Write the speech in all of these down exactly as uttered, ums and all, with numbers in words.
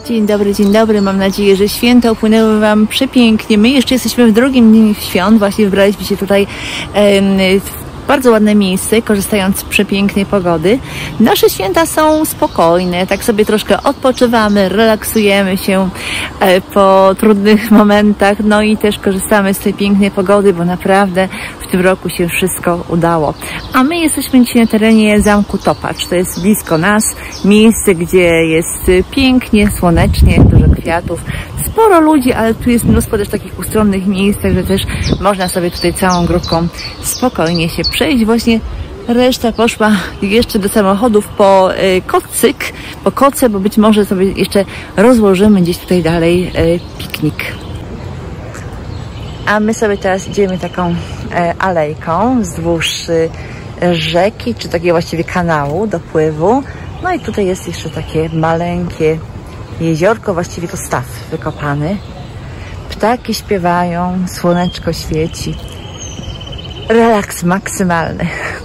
Dzień dobry, dzień dobry. Mam nadzieję, że święta upłynęły Wam przepięknie. My jeszcze jesteśmy w drugim dniu świąt. Właśnie wybraliśmy się tutaj w bardzo ładne miejsce, korzystając z przepięknej pogody. Nasze święta są spokojne, tak sobie troszkę odpoczywamy, relaksujemy się po trudnych momentach, no i też korzystamy z tej pięknej pogody, bo naprawdę w tym roku się wszystko udało. A my jesteśmy dzisiaj na terenie Zamku Topacz. To jest blisko nas, miejsce, gdzie jest pięknie, słonecznie, dużo kwiatów, sporo ludzi, ale tu jest mnóstwo też takich ustronnych miejsc, także też można sobie tutaj całą grupką spokojnie się przejść. Właśnie reszta poszła jeszcze do samochodów po y, kocyk, po koce, bo być może sobie jeszcze rozłożymy gdzieś tutaj dalej y, piknik. A my sobie teraz idziemy taką y, alejką wzdłuż y, rzeki, czy takiego właściwie kanału dopływu. No i tutaj jest jeszcze takie maleńkie jeziorko, właściwie to staw wykopany. Ptaki śpiewają, słoneczko świeci. Relaks maksymalny.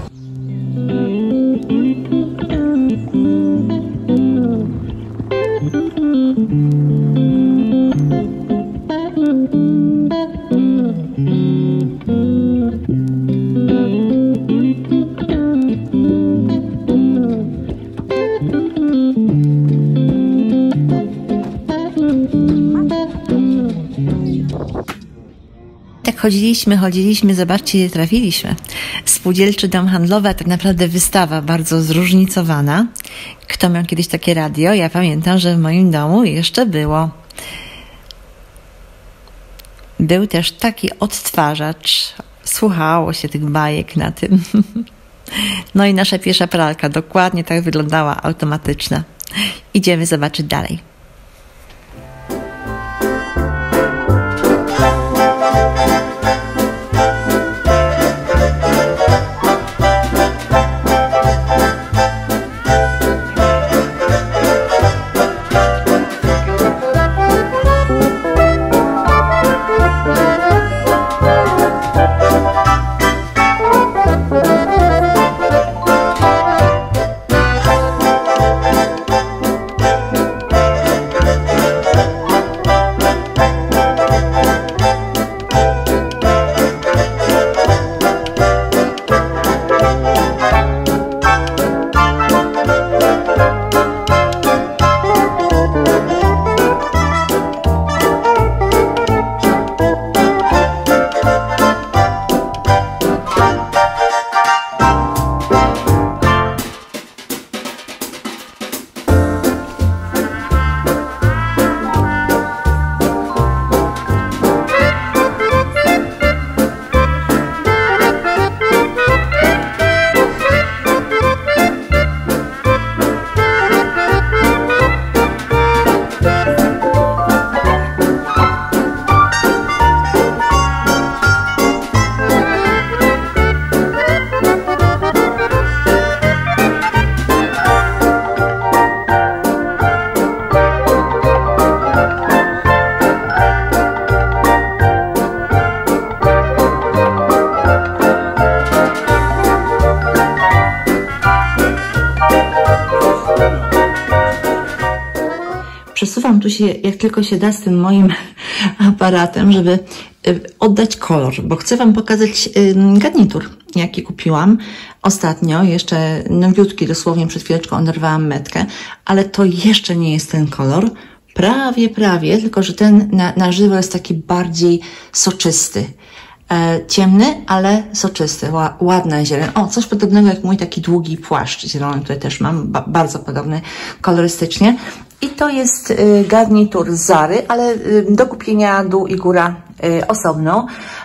Tak chodziliśmy, chodziliśmy, zobaczcie, gdzie trafiliśmy. Spółdzielczy dom handlowy, a tak naprawdę wystawa bardzo zróżnicowana. Kto miał kiedyś takie radio? Ja pamiętam, że w moim domu jeszcze było. Był też taki odtwarzacz. Słuchało się tych bajek na tym. No i nasza pierwsza pralka dokładnie tak wyglądała, automatyczna. Idziemy zobaczyć dalej. Przesuwam tu się jak tylko się da z tym moim aparatem, żeby oddać kolor, bo chcę Wam pokazać garnitur, jaki kupiłam ostatnio, jeszcze nowiutki, dosłownie przed chwileczką oderwałam metkę, ale to jeszcze nie jest ten kolor, prawie, prawie, tylko że ten na, na żywo jest taki bardziej soczysty. E, ciemny, ale soczysty, Ła, ładna zieleń. O, coś podobnego jak mój taki długi płaszcz zielony, tutaj też mam, ba, bardzo podobny kolorystycznie. I to jest y, garnitur z Zary, ale y, do kupienia dół i góra y, osobno.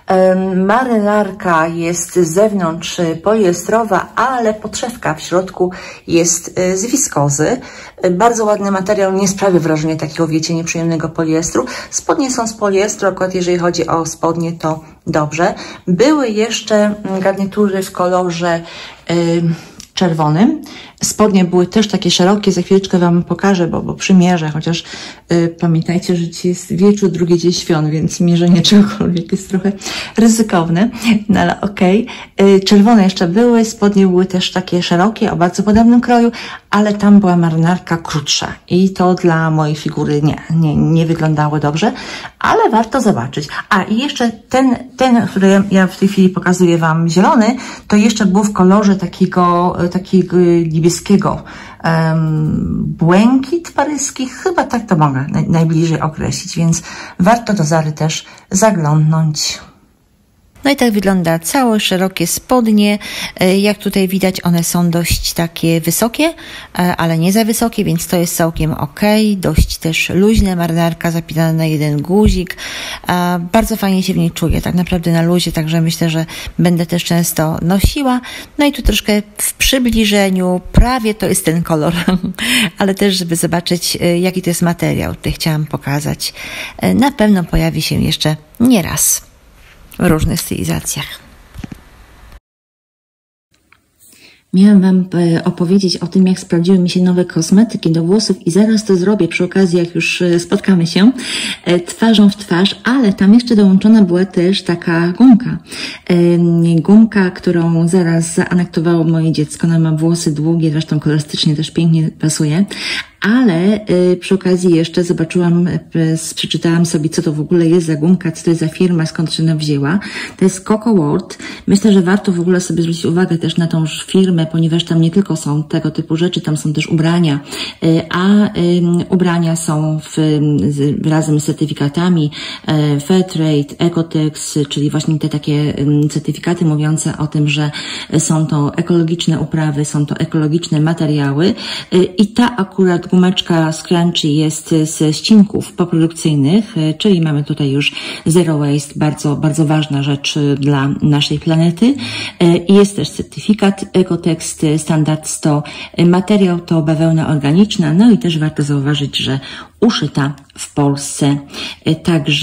Y, marynarka jest z zewnątrz poliestrowa, ale podszewka w środku jest y, z wiskozy. Y, bardzo ładny materiał, nie sprawia wrażenia takiego, wiecie, nieprzyjemnego poliestru. Spodnie są z poliestru, akurat jeżeli chodzi o spodnie, to dobrze. Były jeszcze garnitury w kolorze y, czerwonym. Spodnie były też takie szerokie, za chwileczkę Wam pokażę, bo, bo przymierzę, chociaż y, pamiętajcie, że dzisiaj jest wieczór, drugi dzień świąt, więc mierzenie czegokolwiek jest trochę ryzykowne, no ale okej. Okay. Czerwone jeszcze były, spodnie były też takie szerokie, o bardzo podobnym kroju, ale tam była marynarka krótsza i to dla mojej figury nie, nie, nie wyglądało dobrze, ale warto zobaczyć. A i jeszcze ten, ten, który ja w tej chwili pokazuję Wam zielony, to jeszcze był w kolorze takiego, takiego niebieskiego, um, błękit paryski, chyba tak to mogę naj, najbliżej określić, więc warto do Zary też zaglądnąć. No i tak wygląda całe szerokie spodnie. Jak tutaj widać, one są dość takie wysokie, ale nie za wysokie, więc to jest całkiem ok. Dość też luźne, marynarka zapinana na jeden guzik. Bardzo fajnie się w niej czuję, tak naprawdę na luzie, także myślę, że będę też często nosiła. No i tu troszkę w przybliżeniu, prawie to jest ten kolor, ale też, żeby zobaczyć, jaki to jest materiał, tutaj chciałam pokazać. Na pewno pojawi się jeszcze nieraz w różnych stylizacjach. Miałam Wam opowiedzieć o tym, jak sprawdziły mi się nowe kosmetyki do włosów i zaraz to zrobię przy okazji, jak już spotkamy się twarzą w twarz, ale tam jeszcze dołączona była też taka gumka. Gumka, którą zaraz zaanektowało moje dziecko. Ona ma włosy długie, zresztą kolorystycznie też pięknie pasuje. Ale y, przy okazji jeszcze zobaczyłam, y, przeczytałam sobie, co to w ogóle jest za gumka, co to jest za firma, skąd się ona wzięła. To jest Coco World. Myślę, że warto w ogóle sobie zwrócić uwagę też na tą firmę, ponieważ tam nie tylko są tego typu rzeczy, tam są też ubrania, y, a y, ubrania są w, z, razem z certyfikatami y, Fairtrade, Ecotex, czyli właśnie te takie y, certyfikaty mówiące o tym, że są to ekologiczne uprawy, są to ekologiczne materiały y, i ta akurat gumeczka Scrunchy jest ze ścinków poprodukcyjnych, czyli mamy tutaj już zero waste, bardzo, bardzo ważna rzecz dla naszej planety. I jest też certyfikat Ecotext Standard sto. Materiał to bawełna organiczna, no i też warto zauważyć, że uszyta w Polsce. Także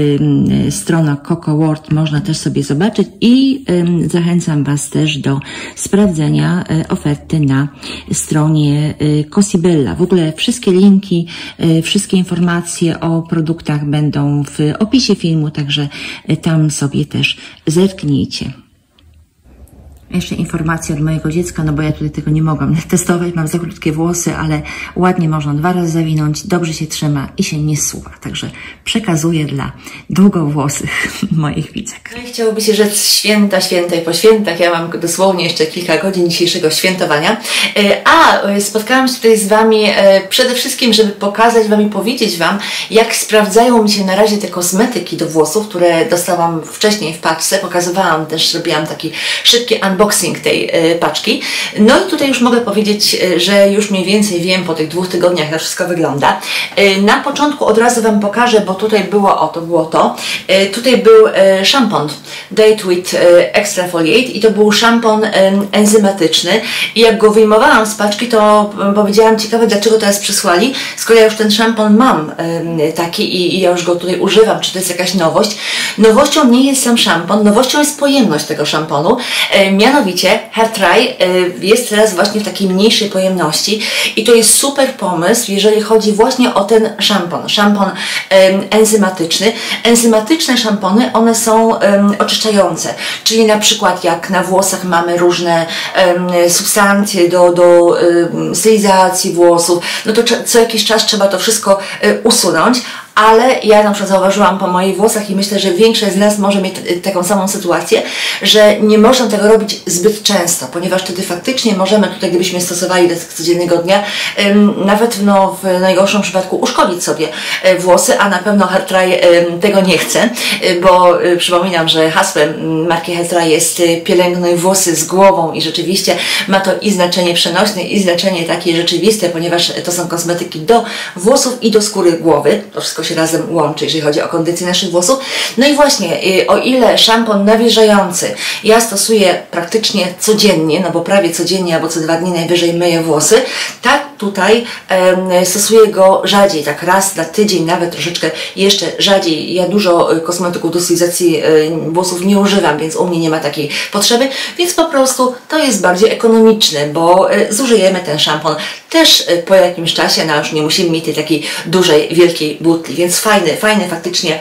y, strona Coco World można też sobie zobaczyć i y, zachęcam Was też do sprawdzenia y, oferty na stronie y, Cosibella. W ogóle wszystkie linki, y, wszystkie informacje o produktach będą w opisie filmu, także y, tam sobie też zerknijcie. Jeszcze informacja od mojego dziecka, no bo ja tutaj tego nie mogłam testować, mam za krótkie włosy, ale ładnie można dwa razy zawinąć, dobrze się trzyma i się nie zsuwa. Także przekazuję dla długowłosych moich widzek. No i chciałoby się rzec święta, święta i po świętach. Ja mam dosłownie jeszcze kilka godzin dzisiejszego świętowania. A spotkałam się tutaj z Wami przede wszystkim, żeby pokazać Wam i powiedzieć Wam, jak sprawdzają mi się na razie te kosmetyki do włosów, które dostałam wcześniej w paczce. Pokazywałam też, zrobiłam taki szybki unboxing unboxing tej y, paczki. No i tutaj już mogę powiedzieć, y, że już mniej więcej wiem po tych dwóch tygodniach, jak to wszystko wygląda. Y, na początku od razu Wam pokażę, bo tutaj było, o to było to, y, tutaj był y, szampon Date with y, Exfoliate i to był szampon y, enzymatyczny i jak go wyjmowałam z paczki, to y, powiedziałam, ciekawe dlaczego teraz przysłali, skoro ja już ten szampon mam y, taki i, i ja już go tutaj używam, czy to jest jakaś nowość. Nowością nie jest sam szampon, nowością jest pojemność tego szamponu. Y, Mianowicie Hairtry jest teraz właśnie w takiej mniejszej pojemności i to jest super pomysł, jeżeli chodzi właśnie o ten szampon, szampon enzymatyczny. Enzymatyczne szampony, one są um, oczyszczające, czyli na przykład jak na włosach mamy różne um, substancje do, do um, stylizacji włosów, no to co jakiś czas trzeba to wszystko um, usunąć. Ale ja na przykład zauważyłam po moich włosach i myślę, że większość z nas może mieć taką samą sytuację, że nie można tego robić zbyt często, ponieważ wtedy faktycznie możemy tutaj, gdybyśmy stosowali do codziennego dnia, nawet no, w najgorszym przypadku uszkodzić sobie włosy, a na pewno Hairtry tego nie chce, bo przypominam, że hasłem marki Hairtry jest pielęgnuj włosy z głową i rzeczywiście ma to i znaczenie przenośne, i znaczenie takie rzeczywiste, ponieważ to są kosmetyki do włosów i do skóry głowy. To wszystko się razem łączy, jeżeli chodzi o kondycję naszych włosów. No i właśnie, o ile szampon nawilżający ja stosuję praktycznie codziennie, no bo prawie codziennie albo co dwa dni najwyżej myję włosy, tak tutaj e, stosuję go rzadziej, tak raz na tydzień, nawet troszeczkę jeszcze rzadziej. Ja dużo kosmetyków do stylizacji e, włosów nie używam, więc u mnie nie ma takiej potrzeby, więc po prostu to jest bardziej ekonomiczne, bo e, zużyjemy ten szampon też e, po jakimś czasie, no już nie musimy mieć tej takiej dużej, wielkiej butli. więc fajny, fajny faktycznie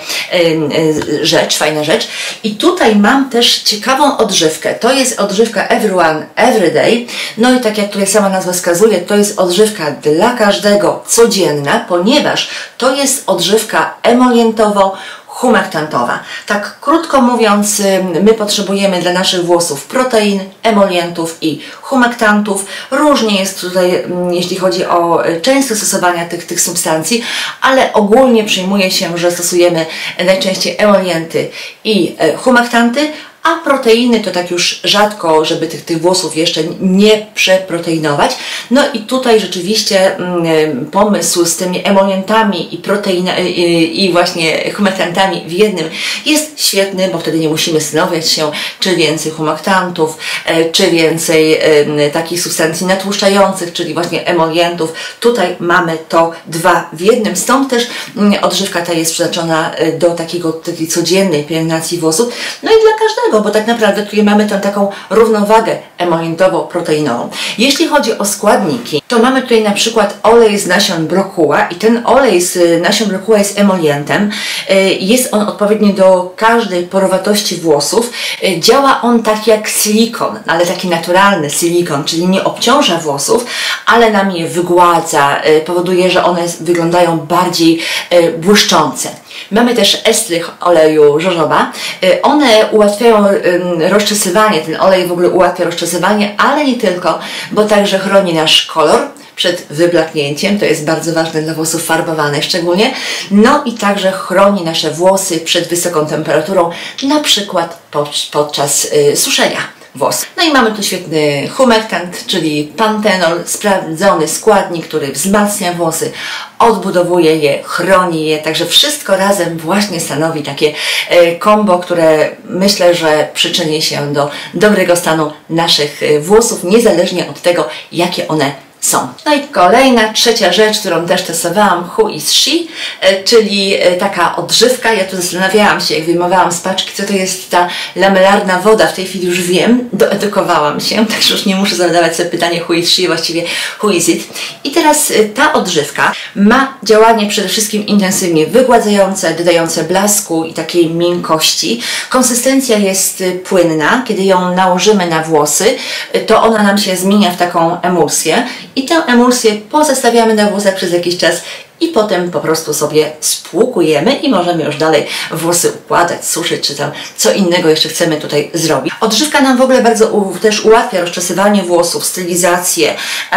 rzecz, fajna rzecz. I tutaj mam też ciekawą odżywkę. To jest odżywka Everyone Everyday. No i tak jak tutaj sama nazwa wskazuje, to jest odżywka dla każdego codzienna, ponieważ to jest odżywka emolientowo humektantowa. Tak krótko mówiąc, my potrzebujemy dla naszych włosów protein, emolientów i humektantów. Różnie jest tutaj, jeśli chodzi o częstość stosowania tych, tych substancji, ale ogólnie przyjmuje się, że stosujemy najczęściej emolienty i humektanty, a proteiny to tak już rzadko, żeby tych, tych włosów jeszcze nie przeproteinować. No i tutaj rzeczywiście mm, pomysł z tymi emolientami i proteina, i, i właśnie humektantami w jednym jest świetny, bo wtedy nie musimy zastanawiać się, czy więcej humektantów, e, czy więcej e, takich substancji natłuszczających, czyli właśnie emolientów. Tutaj mamy to dwa w jednym, stąd też mm, odżywka ta jest przeznaczona do takiego, takiej codziennej pielęgnacji włosów. No i dla każdego, bo tak naprawdę tutaj mamy tam taką równowagę emolientowo-proteinową. Jeśli chodzi o składniki, to mamy tutaj na przykład olej z nasion brokuła i ten olej z nasion brokuła jest emolientem. Jest on odpowiedni do każdej porowatości włosów. Działa on tak jak silikon, ale taki naturalny silikon, czyli nie obciąża włosów, ale nam je wygładza, powoduje, że one wyglądają bardziej błyszczące. Mamy też estrych oleju jojoba. One ułatwiają rozczesywanie, ten olej w ogóle ułatwia rozczesywanie, ale nie tylko, bo także chroni nasz kolor przed wyblaknięciem, to jest bardzo ważne dla włosów farbowanych szczególnie, no i także chroni nasze włosy przed wysoką temperaturą, na przykład podczas y, suszenia włosów. No i mamy tu świetny humektant, czyli pantenol, sprawdzony składnik, który wzmacnia włosy, odbudowuje je, chroni je, także wszystko razem właśnie stanowi takie kombo, które myślę, że przyczyni się do dobrego stanu naszych włosów, niezależnie od tego, jakie one są. No i kolejna, trzecia rzecz, którą też testowałam, Who is She, czyli taka odżywka. Ja tu zastanawiałam się, jak wyjmowałam z paczki, co to jest ta lamelarna woda. W tej chwili już wiem, doedukowałam się, także już nie muszę zadawać sobie pytanie Who is She, właściwie Who is it. I teraz ta odżywka ma działanie przede wszystkim intensywnie wygładzające, dodające blasku i takiej miękkości. Konsystencja jest płynna. Kiedy ją nałożymy na włosy, to ona nam się zmienia w taką emulsję. I tę emulsję pozostawiamy na włosach przez jakiś czas i potem po prostu sobie spłukujemy i możemy już dalej włosy układać, suszyć, czy tam co innego jeszcze chcemy tutaj zrobić. Odżywka nam w ogóle bardzo u, też ułatwia rozczesywanie włosów, stylizację,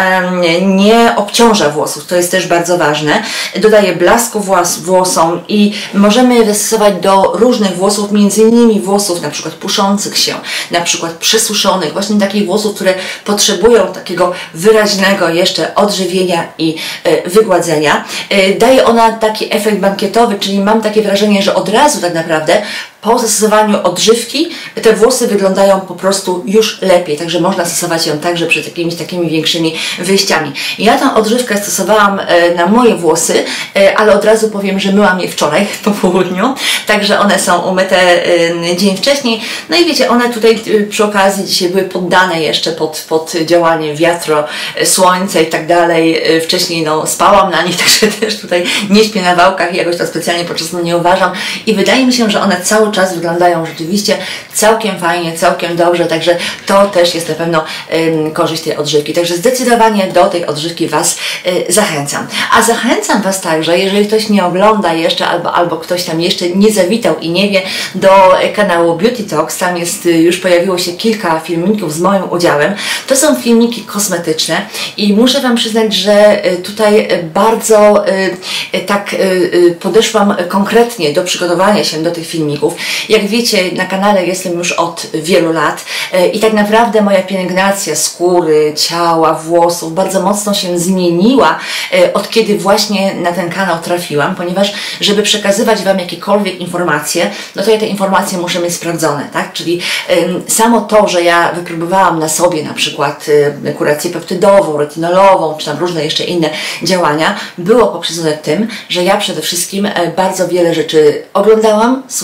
um, nie obciąża włosów, to jest też bardzo ważne. Dodaje blasku włos, włosom i możemy wystosować do różnych włosów, między innymi włosów na przykład puszących się, na przykład przesuszonych, właśnie takich włosów, które potrzebują takiego wyraźnego jeszcze odżywienia i e, wygładzenia. Daje ona taki efekt bankietowy, czyli mam takie wrażenie, że od razu tak naprawdę po zastosowaniu odżywki te włosy wyglądają po prostu już lepiej, także można stosować ją także przed jakimiś takimi większymi wyjściami. Ja tę odżywkę stosowałam na moje włosy, ale od razu powiem, że myłam je wczoraj po południu, także one są umyte dzień wcześniej. No i wiecie, one tutaj przy okazji dzisiaj były poddane jeszcze pod, pod działanie wiatru, słońca i tak dalej. Wcześniej no, spałam na nich, także też tutaj nie śpię na wałkach i jakoś to specjalnie podczas nie uważam i wydaje mi się, że one cały czas wyglądają rzeczywiście całkiem fajnie, całkiem dobrze, także to też jest na pewno ym, korzyść tej odżywki. Także zdecydowanie do tej odżywki Was y, zachęcam. A zachęcam Was także, jeżeli ktoś nie ogląda jeszcze albo, albo ktoś tam jeszcze nie zawitał i nie wie, do kanału Beauty Talks, tam jest, y, już pojawiło się kilka filmików z moim udziałem. To są filmiki kosmetyczne i muszę Wam przyznać, że y, tutaj bardzo y, y, tak y, y, podeszłam konkretnie do przygotowania się do tych filmików. Jak wiecie, na kanale jestem już od wielu lat i tak naprawdę moja pielęgnacja skóry, ciała, włosów bardzo mocno się zmieniła od kiedy właśnie na ten kanał trafiłam, ponieważ żeby przekazywać Wam jakiekolwiek informacje, no to ja te informacje muszę mieć sprawdzone, tak? Czyli ym, samo to, że ja wypróbowałam na sobie na przykład y, kurację peptydową, retinolową, czy tam różne jeszcze inne działania, było poprzedzone tym, że ja przede wszystkim y, bardzo wiele rzeczy oglądałam, słuchałam,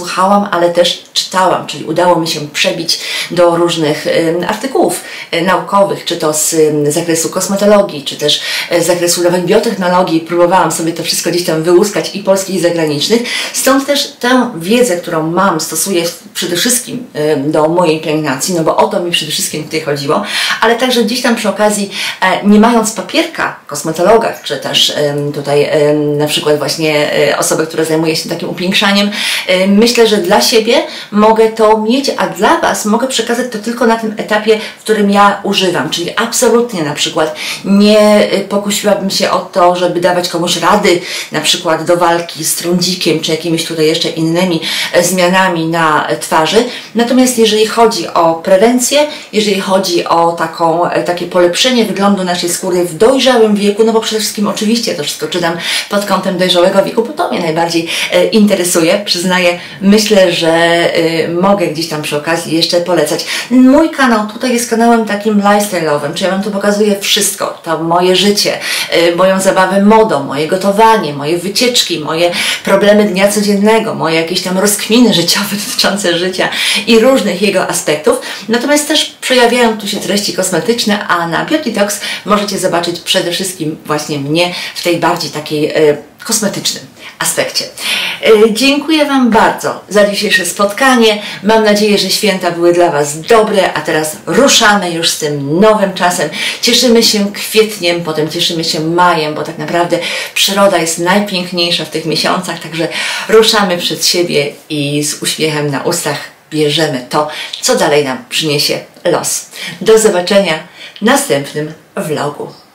oglądałam, ale też czytałam, czyli udało mi się przebić do różnych artykułów naukowych, czy to z zakresu kosmetologii, czy też z zakresu nawet biotechnologii. Próbowałam sobie to wszystko gdzieś tam wyłuskać i polskich, i zagranicznych. Stąd też tę wiedzę, którą mam, stosuję przede wszystkim do mojej pielęgnacji, no bo o to mi przede wszystkim tutaj chodziło, ale także gdzieś tam przy okazji, nie mając papierka kosmetologa, czy też tutaj na przykład właśnie osoby, która zajmuje się takim upiększaniem, myślę, że dla siebie mogę to mieć, a dla Was mogę przekazać to tylko na tym etapie, w którym ja używam, czyli absolutnie na przykład nie pokusiłabym się o to, żeby dawać komuś rady, na przykład do walki z trądzikiem, czy jakimiś tutaj jeszcze innymi zmianami na twarzy. Natomiast jeżeli chodzi o prewencję, jeżeli chodzi o taką, takie polepszenie wyglądu naszej skóry w dojrzałym wieku, no bo przede wszystkim oczywiście to wszystko czytam pod kątem dojrzałego wieku, bo to mnie najbardziej interesuje, przyznaję. Myślę, że mogę gdzieś tam przy okazji jeszcze polecać. Mój kanał tutaj jest kanałem takim lifestyle'owym, czyli ja Wam tu pokazuję wszystko, to moje życie, moją zabawę modą, moje gotowanie, moje wycieczki, moje problemy dnia codziennego, moje jakieś tam rozkminy życiowe dotyczące życia i różnych jego aspektów. Natomiast też przejawiają tu się treści kosmetyczne, a na Beauty Talks możecie zobaczyć przede wszystkim właśnie mnie w tej bardziej takiej e, kosmetycznym aspekcie. E, dziękuję Wam bardzo za dzisiejsze spotkanie. Mam nadzieję, że święta były dla Was dobre, a teraz ruszamy już z tym nowym czasem. Cieszymy się kwietniem, potem cieszymy się majem, bo tak naprawdę przyroda jest najpiękniejsza w tych miesiącach, także ruszamy przed siebie i z uśmiechem na ustach bierzemy to, co dalej nam przyniesie los. Do zobaczenia w następnym vlogu.